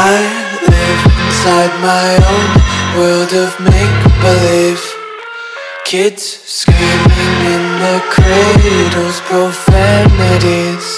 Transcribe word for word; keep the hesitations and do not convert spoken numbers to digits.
I live inside my own world of make-believe. Kids screaming in the cradles, profanities.